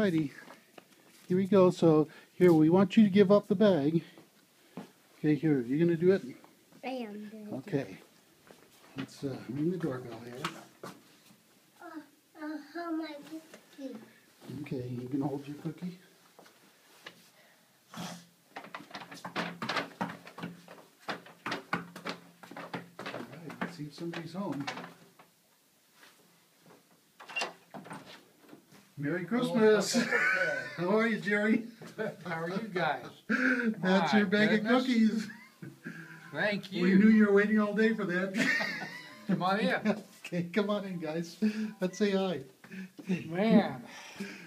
righty. Here we go. So here, we want you to give up the bag. Okay, here, you gonna do it? I am. Okay. Let's ring the doorbell here. How my cookie? Okay, you can hold your cookie. Alright, let's see if somebody's home. Merry Christmas! How are you, Jerry? How are you guys? That's My your bag goodness. of cookies. Thank you. We knew you were waiting all day for that. Come on in. Okay, come on in, guys. Let's say hi. Man,